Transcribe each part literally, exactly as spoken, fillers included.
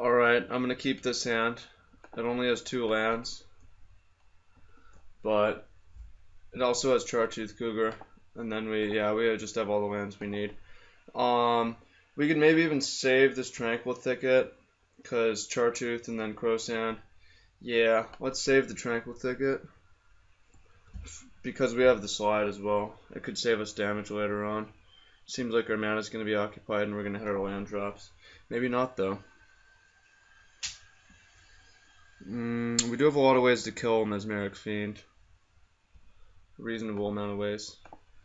Alright, I'm gonna keep this hand. It only has two lands, but it also has Chartooth Cougar, and then we, yeah, we just have all the lands we need. Um, we could maybe even save this Tranquil Thicket, because Chartooth and then Crowsand. Yeah, let's save the Tranquil Thicket, because we have the slide as well. It could save us damage later on. Seems like our mana's going to be occupied and we're going to hit our land drops. Maybe not, though. Mm, we do have a lot of ways to kill Mesmeric Fiend. A reasonable amount of ways.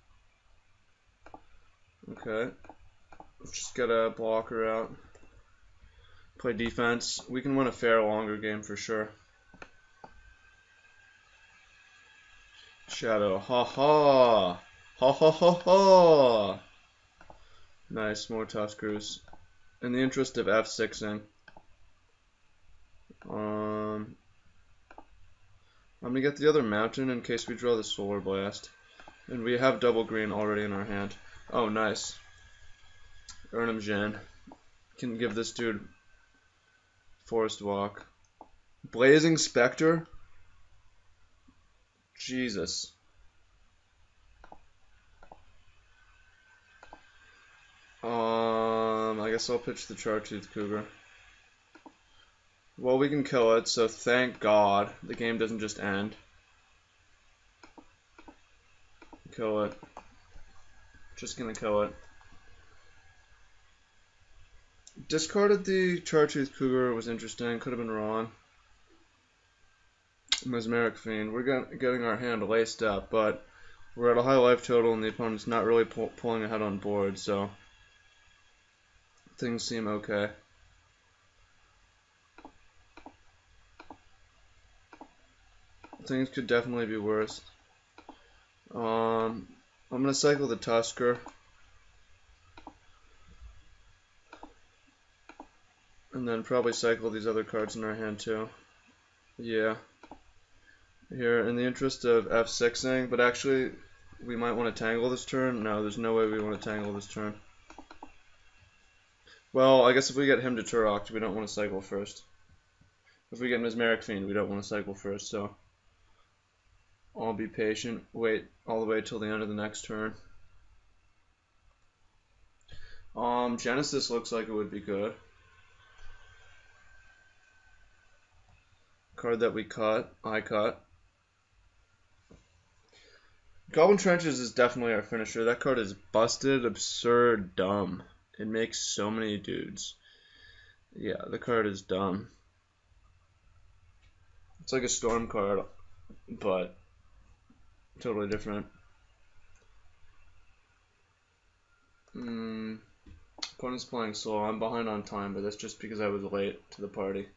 Okay. Let's just get a blocker out. Play defense. We can win a fair longer game for sure. Shadow. Ha ha! Ha ha ha ha! Nice, more Tuskers. In the interest of F sixing. Um, I'm gonna get the other mountain in case we draw the Solar Blast. And we have double green already in our hand. Oh, nice. Urnham Jen. Can give this dude Forest Walk. Blazing Spectre? Jesus. Um, I guess I'll pitch the Chartooth Cougar. Well, we can kill it, so thank God the game doesn't just end. Kill it. Just gonna kill it. Discarded the Chartooth Cougar, was interesting, could have been wrong. Mesmeric Fiend, we're get, getting our hand laced up, but we're at a high life total and the opponent's not really pull, pulling ahead on board, so things seem okay. Things could definitely be worse. Um, I'm gonna cycle the Tusker. And then probably cycle these other cards in our hand too. Yeah. Here, in the interest of F sixing, but actually, we might want to tangle this turn. No, there's no way we want to tangle this turn. Well, I guess if we get him to Turok, we don't want to cycle first. If we get Mesmeric Fiend, we don't want to cycle first, so I'll be patient, wait all the way till the end of the next turn. Um, Genesis looks like it would be good. Card that we cut, I cut. Goblin Trenches is definitely our finisher. That card is busted, absurd, dumb. It makes so many dudes. Yeah, the card is dumb. It's like a storm card, but totally different. Mm, opponent's playing slow. I'm behind on time, but that's just because I was late to the party.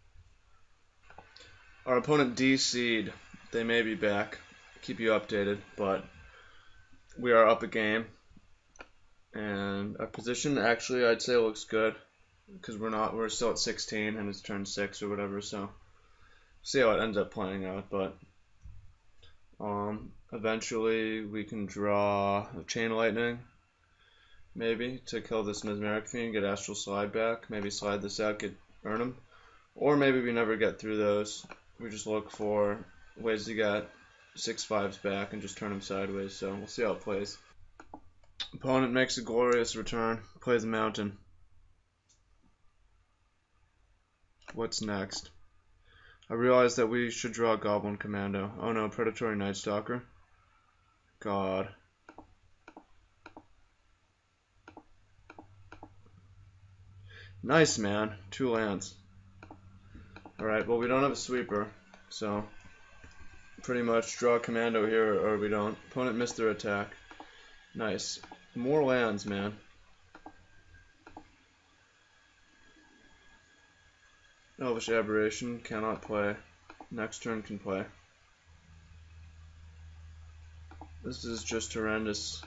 Our opponent D C'd. They may be back. Keep you updated, but we are up a game. And our position actually I'd say looks good. Because we're not we're still at sixteen and it's turn six or whatever, so see how it ends up playing out, but um eventually we can draw a Chain Lightning. Maybe to kill this Mesmeric Fiend, get Astral Slide back, maybe slide this out, get Urnham. Or maybe we never get through those. We just look for ways to get six fives back and just turn them sideways, so we'll see how it plays. Opponent makes a glorious return, plays a mountain. What's next? I realize that we should draw Goblin Commando. Oh no, Predatory Night Stalker. God. Nice, man. Two lands. Alright, well we don't have a sweeper, so pretty much draw Commando here or we don't. Opponent missed their attack. Nice. More lands, man. Elvish Aberration cannot play. Next turn can play. This is just horrendous.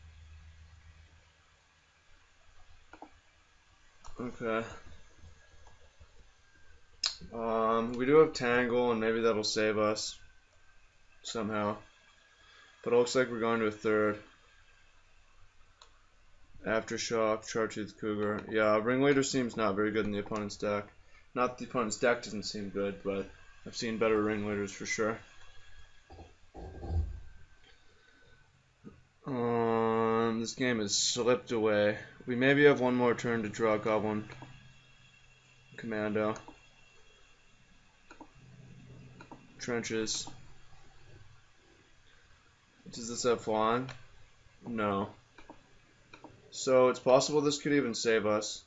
Okay. Um, we do have Tangle, and maybe that'll save us somehow. But it looks like we're going to a third. Aftershock, Chartooth Cougar. Yeah, Ringleader seems not very good in the opponent's deck. Not the opponent's deck doesn't seem good, but I've seen better ringleaders for sure. Um, this game has slipped away. We maybe have one more turn to draw Goblin Commando. Trenches. Does this have flying? No. So it's possible this could even save us.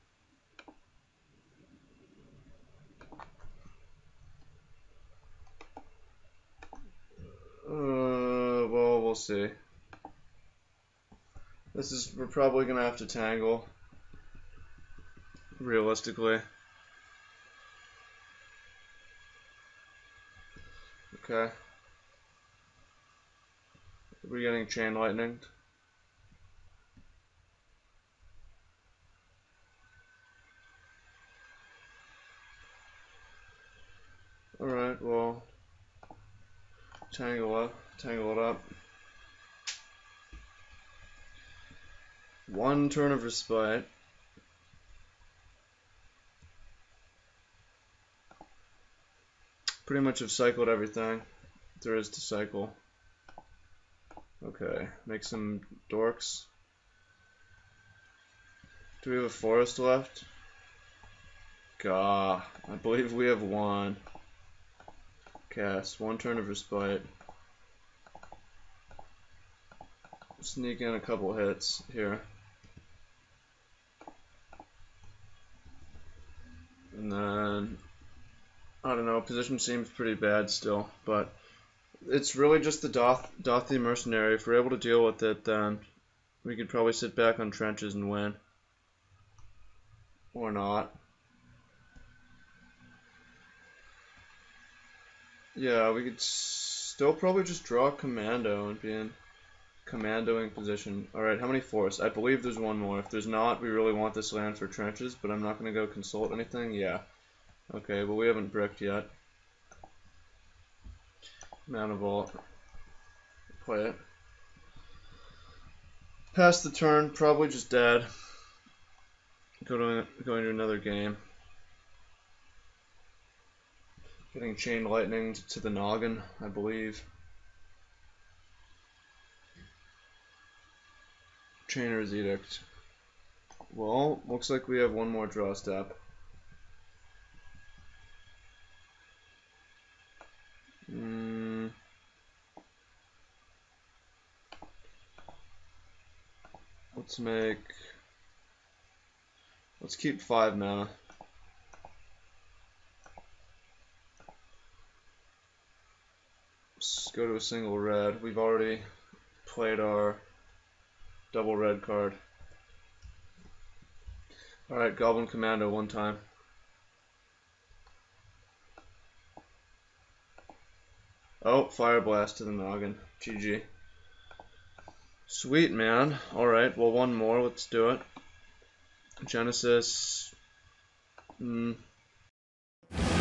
Uh, well, we'll see. This is, we're probably gonna have to tangle. Realistically. Okay. We're getting chain lightning. Alright, well, tangle up, tangle it up. One turn of respite. Pretty much have cycled everything there is to cycle. Okay, make some dorks. Do we have a forest left? Gah, I believe we have one. Cast, one turn of respite. Sneak in a couple hits here. And then, I don't know, position seems pretty bad still, but it's really just the Doth, Dothy Mercenary. If we're able to deal with it, then we could probably sit back on trenches and win. Or not. Yeah, we could still probably just draw a commando and be in commandoing position. Alright, how many forests? I believe there's one more. If there's not, we really want this land for trenches, but I'm not going to go consult anything. Yeah. Okay, but we haven't bricked yet. Mana Vault. Play it. Pass the turn, probably just dead. Go to, going to another game. Getting chain lightning to the noggin, I believe. Chainer's Edict. Well, looks like we have one more draw step. Mm. Let's make... Let's keep five mana. Let's go to a single red. We've already played our double red card. Alright, Goblin Commando one time. Oh, Fire Blast to the noggin. G G. Sweet, man. Alright, well, one more. Let's do it. Genesis. Mm.